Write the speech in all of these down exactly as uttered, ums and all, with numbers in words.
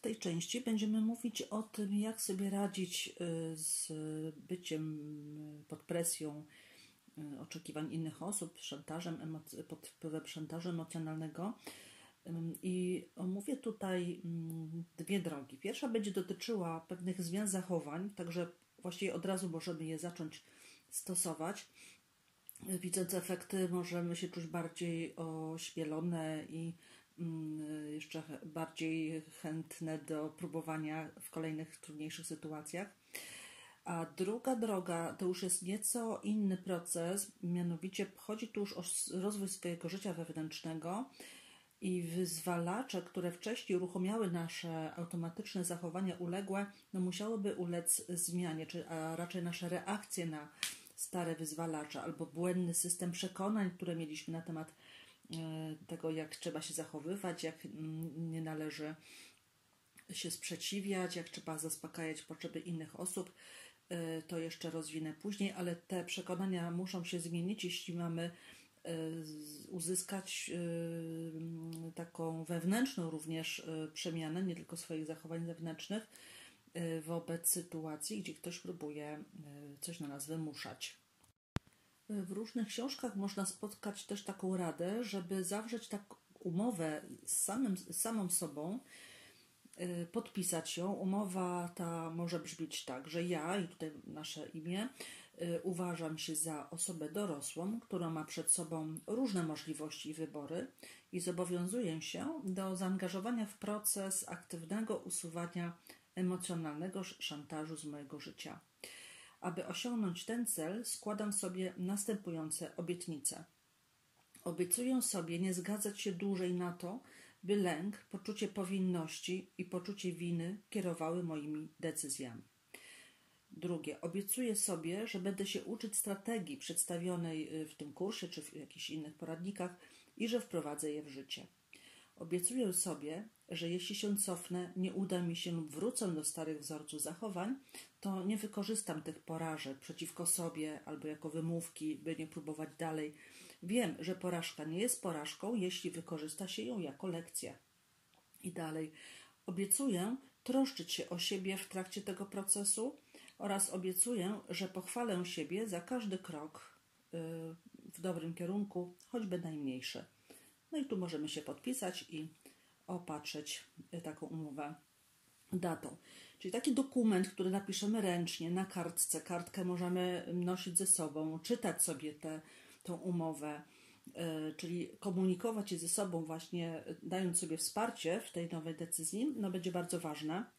tej części będziemy mówić o tym, jak sobie radzić z byciem pod presją oczekiwań innych osób, szantażem, pod wpływem szantażu emocjonalnego. I omówię tutaj dwie drogi. Pierwsza będzie dotyczyła pewnych zmian zachowań, także właściwie od razu możemy je zacząć stosować. Widząc efekty, możemy się czuć bardziej ośmielone i jeszcze bardziej chętne do próbowania w kolejnych trudniejszych sytuacjach. A druga droga to już jest nieco inny proces, mianowicie chodzi tu już o rozwój swojego życia wewnętrznego i wyzwalacze, które wcześniej uruchomiały nasze automatyczne zachowania uległe, no musiałyby ulec zmianie, czy a raczej nasze reakcje na stare wyzwalacze albo błędny system przekonań, które mieliśmy na temat tego, jak trzeba się zachowywać, jak nie należy się sprzeciwiać, jak trzeba zaspokajać potrzeby innych osób. To jeszcze rozwinę później, ale te przekonania muszą się zmienić, jeśli mamy uzyskać taką wewnętrzną również przemianę, nie tylko swoich zachowań zewnętrznych wobec sytuacji, gdzie ktoś próbuje coś na nas wymuszać. W różnych książkach można spotkać też taką radę, żeby zawrzeć taką umowę z, samym, z samą sobą, podpisać ją. Umowa ta może brzmieć tak, że ja, i tutaj nasze imię, uważam się za osobę dorosłą, która ma przed sobą różne możliwości i wybory i zobowiązuję się do zaangażowania w proces aktywnego usuwania emocjonalnego szantażu z mojego życia. Aby osiągnąć ten cel, składam sobie następujące obietnice. Obiecuję sobie nie zgadzać się dłużej na to, by lęk, poczucie powinności i poczucie winy kierowały moimi decyzjami. Drugie, obiecuję sobie, że będę się uczyć strategii przedstawionej w tym kursie czy w jakichś innych poradnikach i że wprowadzę je w życie. Obiecuję sobie, że jeśli się cofnę, nie uda mi się lub wrócę do starych wzorców zachowań, to nie wykorzystam tych porażek przeciwko sobie albo jako wymówki, by nie próbować dalej. Wiem, że porażka nie jest porażką, jeśli wykorzysta się ją jako lekcję. I dalej. Obiecuję troszczyć się o siebie w trakcie tego procesu oraz obiecuję, że pochwalę siebie za każdy krok w dobrym kierunku, choćby najmniejszy. No i tu możemy się podpisać i opatrzyć taką umowę datą. Czyli taki dokument, który napiszemy ręcznie na kartce. Kartkę możemy nosić ze sobą, czytać sobie tę tą umowę, yy, czyli komunikować się ze sobą właśnie, dając sobie wsparcie w tej nowej decyzji, no będzie bardzo ważna.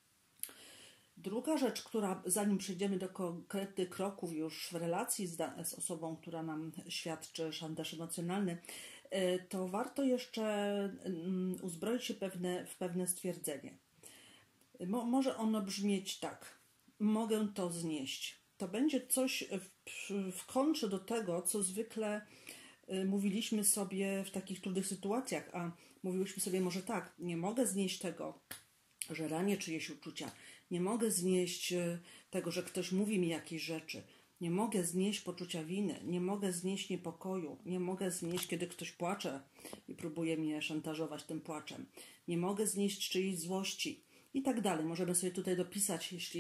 Druga rzecz, która zanim przejdziemy do konkretnych kroków już w relacji z, z osobą, która nam świadczy szantaż emocjonalny, to warto jeszcze uzbroić się pewne, w pewne stwierdzenie. Mo, może ono brzmieć tak. Mogę to znieść. To będzie coś w, w kontrze do tego, co zwykle mówiliśmy sobie w takich trudnych sytuacjach, a mówiłyśmy sobie może tak, nie mogę znieść tego, że ranię czyjeś uczucia, nie mogę znieść tego, że ktoś mówi mi jakieś rzeczy, nie mogę znieść poczucia winy, nie mogę znieść niepokoju, nie mogę znieść, kiedy ktoś płacze i próbuje mnie szantażować tym płaczem, nie mogę znieść czyjejś złości i tak dalej. Możemy sobie tutaj dopisać, jeśli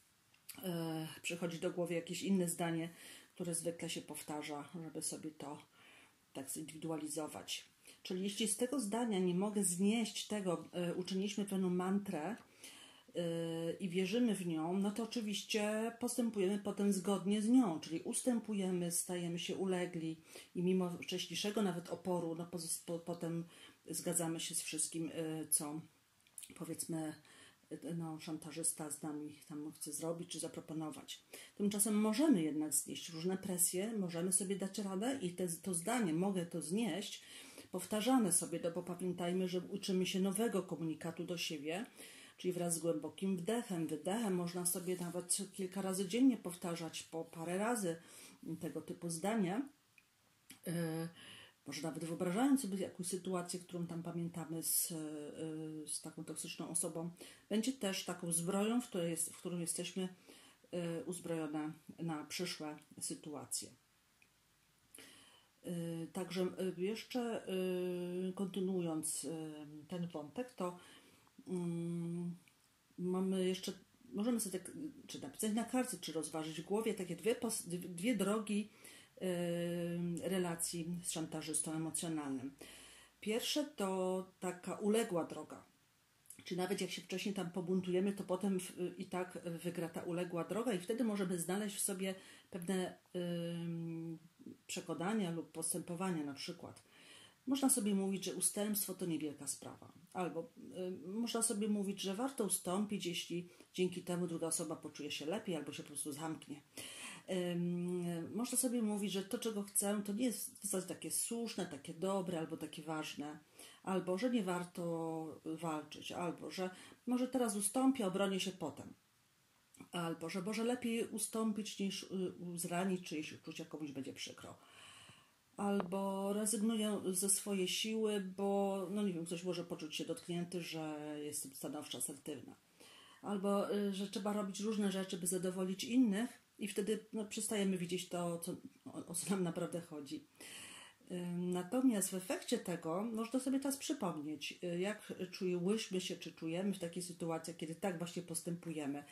e, przychodzi do głowy jakieś inne zdanie, które zwykle się powtarza, żeby sobie to tak zindywidualizować. Czyli jeśli z tego zdania nie mogę znieść tego, e, uczyniliśmy pewną mantrę, i wierzymy w nią, no to oczywiście postępujemy potem zgodnie z nią, czyli ustępujemy, stajemy się ulegli i mimo wcześniejszego nawet oporu, no po, potem zgadzamy się z wszystkim, co powiedzmy no, szantażysta z nami tam chce zrobić czy zaproponować. Tymczasem możemy jednak znieść różne presje, możemy sobie dać radę i te, to zdanie mogę to znieść, powtarzamy sobie, no bo pamiętajmy, że uczymy się nowego komunikatu do siebie, czyli wraz z głębokim wdechem, wydechem można sobie nawet kilka razy dziennie powtarzać po parę razy tego typu zdania. Yy, może nawet wyobrażając sobie jakąś sytuację, którą tam pamiętamy z, yy, z taką toksyczną osobą, będzie też taką zbroją, w której, jest, w którą jesteśmy yy, uzbrojone na przyszłe sytuacje. Yy, także yy, jeszcze yy, kontynuując yy, ten wątek, to Mm, mamy jeszcze, możemy sobie tak, czy napisać na kartce, czy rozważyć w głowie takie dwie, dwie drogi yy, relacji z szantażystą emocjonalnym. Pierwsze to taka uległa droga. Czyli nawet jak się wcześniej tam pobuntujemy, to potem w, i tak wygra ta uległa droga i wtedy możemy znaleźć w sobie pewne yy, przekonania lub postępowania. Na przykład można sobie mówić, że ustępstwo to niewielka sprawa. Albo yy, można sobie mówić, że warto ustąpić, jeśli dzięki temu druga osoba poczuje się lepiej albo się po prostu zamknie. Yy, można sobie mówić, że to, czego chcę, to nie jest w zasadzie takie słuszne, takie dobre albo takie ważne. Albo, że nie warto walczyć, albo, że może teraz ustąpię, obronię się potem. Albo, że może lepiej ustąpić niż zranić czyjeś uczucia, komuś będzie przykro. Albo rezygnuję ze swojej siły, bo, no nie wiem, ktoś może poczuć się dotknięty, że jestem stanowcza, asertywna. Albo, że trzeba robić różne rzeczy, by zadowolić innych i wtedy no, przestajemy widzieć to, co, o, o co nam naprawdę chodzi. Natomiast w efekcie tego można sobie teraz przypomnieć, jak czułyśmy się, czy czujemy w takiej sytuacji, kiedy tak właśnie postępujemy.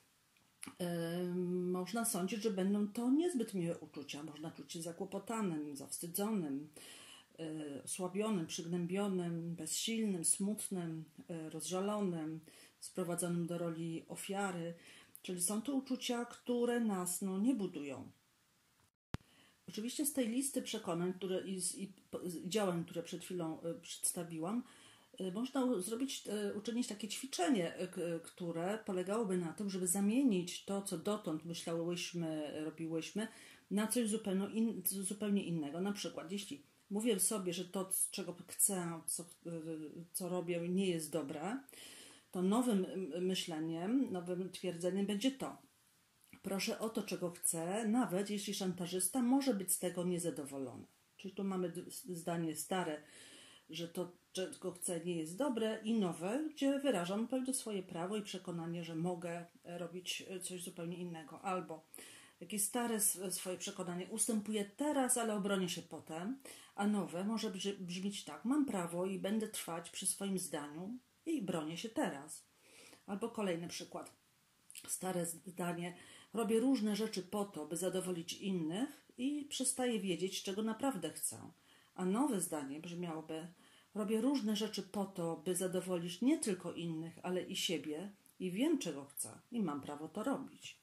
Można sądzić, że będą to niezbyt miłe uczucia. Można czuć się zakłopotanym, zawstydzonym, osłabionym, przygnębionym, bezsilnym, smutnym, rozżalonym, sprowadzonym do roli ofiary. Czyli są to uczucia, które nas no, nie budują. Oczywiście z tej listy przekonań które, i, i, i działań, które przed chwilą y, przedstawiłam, y, można zrobić, y, uczynić takie ćwiczenie, y, które polegałoby na tym, żeby zamienić to, co dotąd myślałyśmy, robiłyśmy, na coś zupełnie, in, zupełnie innego. Na przykład, jeśli mówię sobie, że to, czego chcę, co, y, co robię, nie jest dobre, to nowym myśleniem, nowym twierdzeniem będzie to. Proszę o to, czego chcę, nawet jeśli szantażysta może być z tego niezadowolony. Czyli tu mamy zdanie stare, że to, czego chcę, nie jest dobre, i nowe, gdzie wyrażam pewne swoje prawo i przekonanie, że mogę robić coś zupełnie innego. Albo jakieś stare swoje przekonanie ustępuję teraz, ale obronię się potem, a nowe może brzmieć tak: mam prawo i będę trwać przy swoim zdaniu i bronię się teraz. Albo kolejny przykład. Stare zdanie: robię różne rzeczy po to, by zadowolić innych i przestaję wiedzieć, czego naprawdę chcę. A nowe zdanie brzmiałoby: robię różne rzeczy po to, by zadowolić nie tylko innych, ale i siebie i wiem, czego chcę i mam prawo to robić.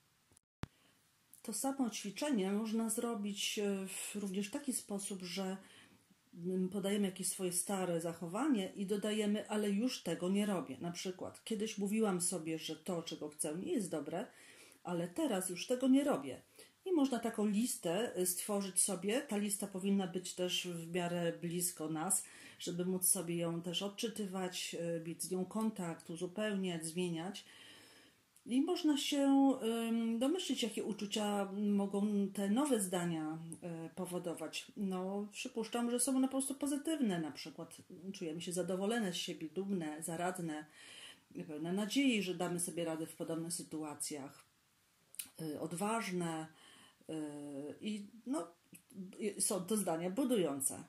To samo ćwiczenie można zrobić również w taki sposób, że podajemy jakieś swoje stare zachowanie i dodajemy: ale już tego nie robię. Na przykład, kiedyś mówiłam sobie, że to, czego chcę, nie jest dobre, ale teraz już tego nie robię. I można taką listę stworzyć sobie. Ta lista powinna być też w miarę blisko nas, żeby móc sobie ją też odczytywać, mieć z nią kontakt, uzupełniać, zmieniać. I można się domyślić, jakie uczucia mogą te nowe zdania powodować. No, przypuszczam, że są one po prostu pozytywne. Na przykład czujemy się zadowolone z siebie, dumne, zaradne, pełne nadziei, że damy sobie radę w podobnych sytuacjach, odważne i no, są to zdania budujące.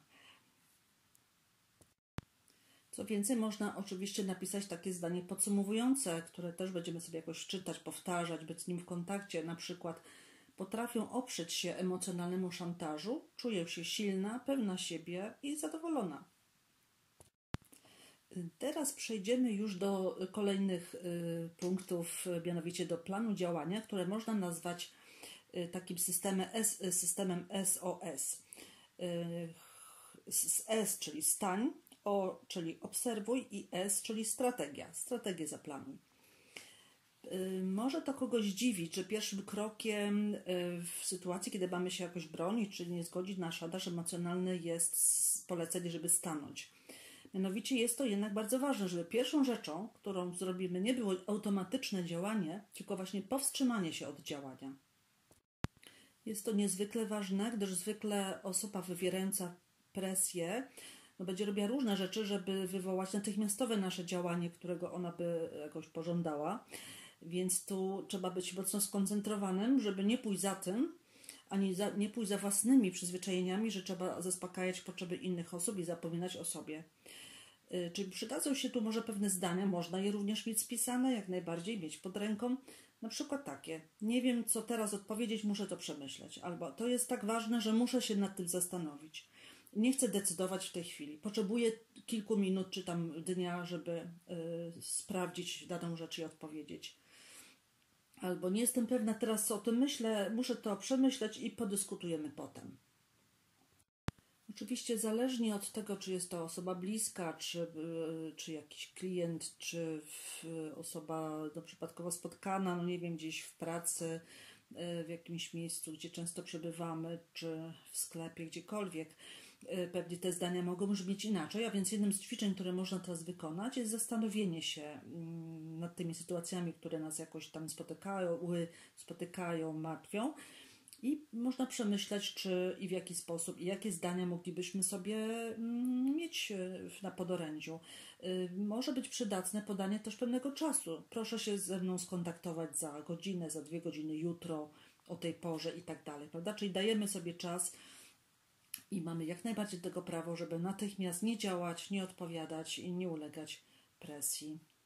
Co więcej, można oczywiście napisać takie zdanie podsumowujące, które też będziemy sobie jakoś czytać, powtarzać, być z nim w kontakcie. Na przykład: potrafię oprzeć się emocjonalnemu szantażu, czuję się silna, pewna siebie i zadowolona. Teraz przejdziemy już do kolejnych y, punktów, mianowicie do planu działania, które można nazwać y, takim systemem, S, systemem S O S. Y, S, czyli stań, O, czyli obserwuj, i S, czyli strategia. Strategię zaplanuj. Yy, może to kogoś dziwić, że pierwszym krokiem yy, w sytuacji, kiedy mamy się jakoś bronić, czy nie zgodzić na szantaż emocjonalny, jest polecenie, żeby stanąć. Mianowicie jest to jednak bardzo ważne, żeby pierwszą rzeczą, którą zrobimy, nie było automatyczne działanie, tylko właśnie powstrzymanie się od działania. Jest to niezwykle ważne, gdyż zwykle osoba wywierająca presję no, będzie robiła różne rzeczy, żeby wywołać natychmiastowe nasze działanie, którego ona by jakoś pożądała. Więc tu trzeba być mocno skoncentrowanym, żeby nie pójść za tym, ani za, nie pójść za własnymi przyzwyczajeniami, że trzeba zaspokajać potrzeby innych osób i zapominać o sobie. Czyli przydadzą się tu może pewne zdania, można je również mieć spisane, jak najbardziej mieć pod ręką. Na przykład takie: nie wiem, co teraz odpowiedzieć, muszę to przemyśleć. Albo to jest tak ważne, że muszę się nad tym zastanowić. Nie chcę decydować w tej chwili. Potrzebuję kilku minut czy tam dnia, żeby y, sprawdzić daną rzecz i odpowiedzieć. Albo nie jestem pewna teraz, co o tym myślę, muszę to przemyśleć i podyskutujemy potem. Oczywiście zależnie od tego, czy jest to osoba bliska, czy, czy jakiś klient, czy osoba no, przypadkowo spotkana, no nie wiem, gdzieś w pracy, w jakimś miejscu, gdzie często przebywamy, czy w sklepie, gdziekolwiek. Pewnie te zdania mogą brzmieć inaczej, a więc jednym z ćwiczeń, które można teraz wykonać, jest zastanowienie się nad tymi sytuacjami, które nas jakoś tam spotykają, spotykają, martwią. I można przemyśleć, czy i w jaki sposób, i jakie zdania moglibyśmy sobie mieć na podorędziu. Może być przydatne podanie też pewnego czasu. Proszę się ze mną skontaktować za godzinę, za dwie godziny, jutro, o tej porze i tak dalej, prawda? Czyli dajemy sobie czas i mamy jak najbardziej do tego prawo, żeby natychmiast nie działać, nie odpowiadać i nie ulegać presji.